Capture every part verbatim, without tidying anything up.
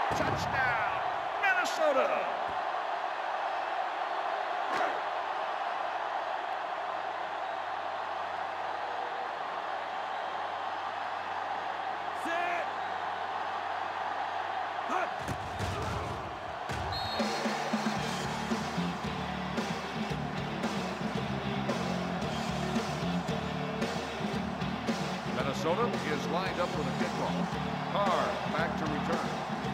Touchdown, Minnesota! Minnesota is lined up for the kickoff. Carr back to return.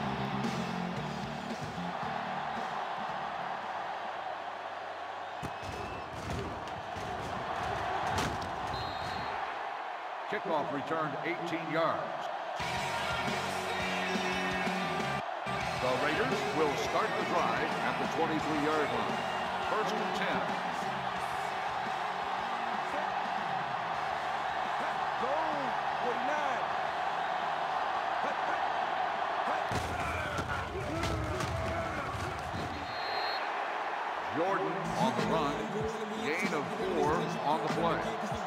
Kickoff returned eighteen yards. The Raiders will start the drive at the twenty-three yard line. First and ten. Jordan on the run. Gain of four on the play.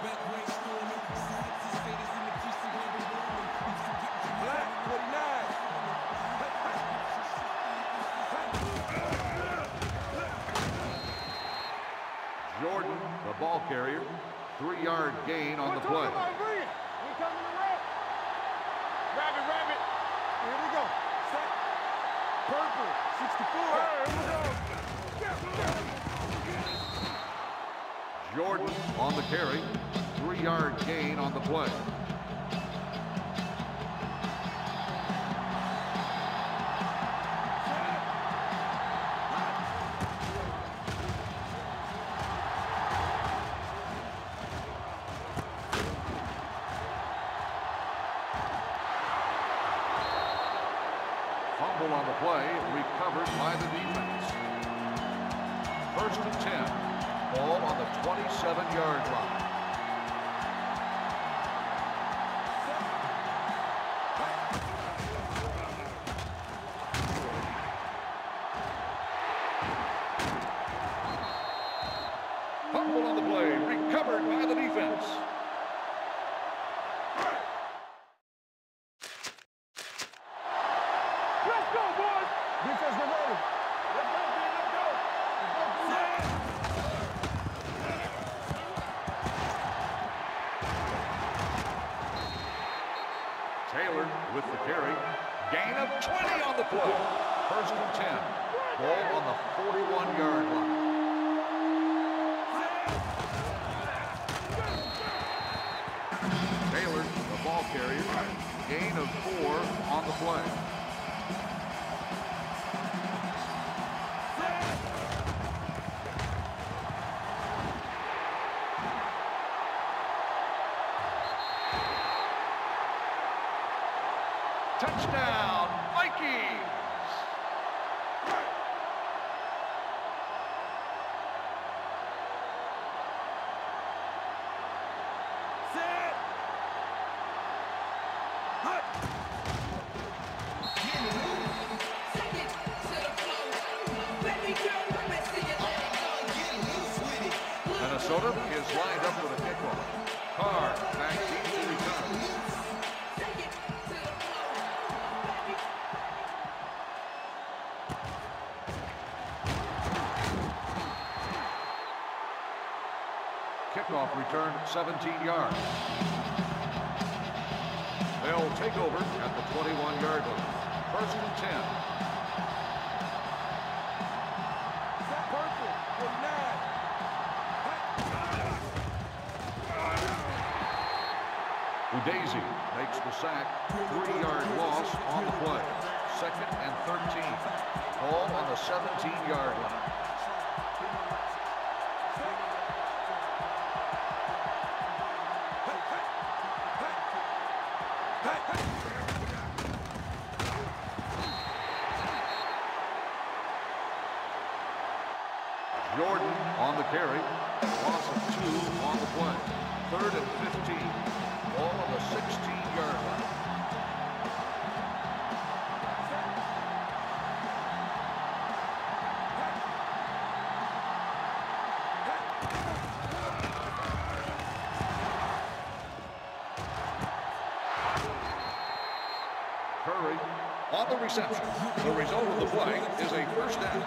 Jordan, the ball carrier. Three-yard gain on the play. Rabbit, rabbit. Here we go. Set. Purple, sixty-four. Here we go. Jordan on the carry. Three-yard gain on the play. Fumble on the play, recovered by the defense. First and ten. Ball on the twenty-seven yard line. Fumble on the play, recovered by the defense. Let's go, boys! Defense, we're ready. Let's go, man, let's go. Let's go, Taylor with the carry. Gain of twenty on the play. First and ten. Ball on the forty-one yard line. Taylor, the ball carrier. Gain of four on the play. Touchdown, Vikings! set. Hut. Minnesota is lined up for the kickoff. Carr back deep to return. Kickoff return seventeen yards. They'll take over at the twenty-one yard line. First and ten. Purple, forty-nine. Udeze makes the sack. Three-yard loss on the play. Second and thirteen. Ball on the seventeen yard line. Jordan on the carry. Loss of two on the play. Third and fifteen. Ball on the sixteen yard line. Curry On the reception, the result of the play is a first down.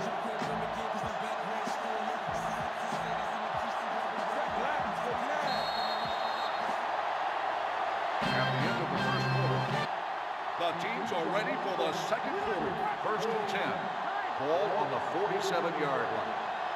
At the end of the first quarter, the teams are ready for the second quarter. First and ten. Ball on the forty-seven-yard line.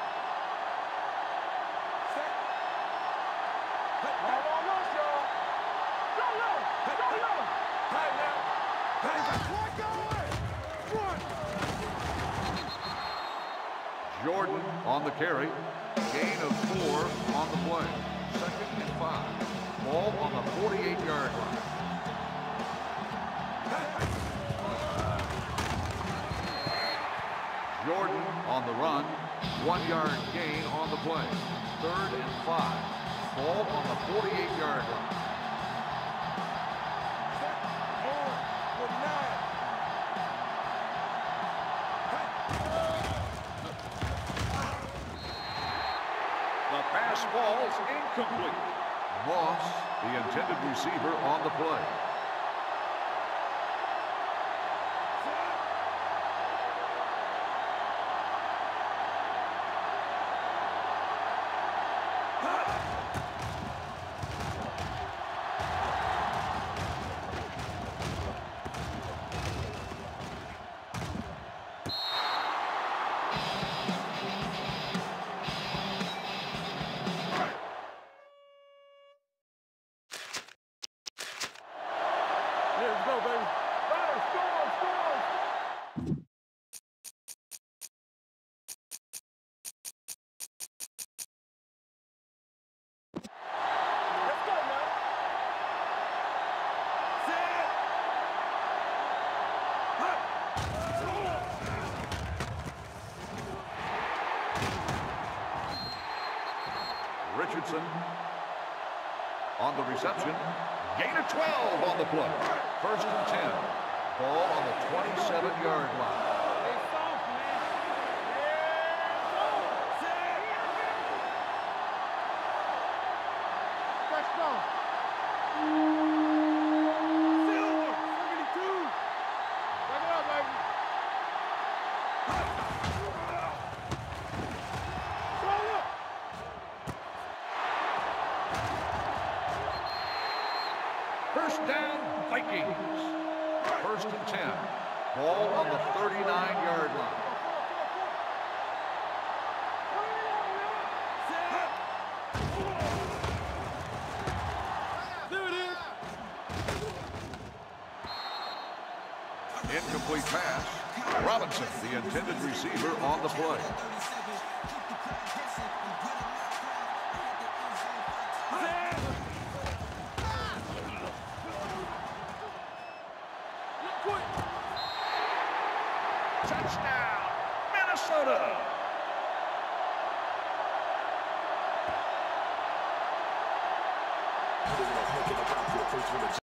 Jordan on the carry. Gain of four on the play. Second and five. Ball on the forty-eight-yard line. Jordan on the run. One-yard gain on the play. Third and five. Ball on the forty-eight-yard line. The pass falls incomplete. Moss, the intended receiver, on the play. Let's go, baby. Hey, score, score. Let's go, man. Set. Hut. Richardson on the reception. Gain of twelve on the play. First and ten. Ball on the twenty-seven-yard line. First down, Vikings. First and ten. Ball on the thirty-nine-yard line. There it is. Incomplete pass. Robinson, the intended receiver, on the play. Touchdown, Minnesota!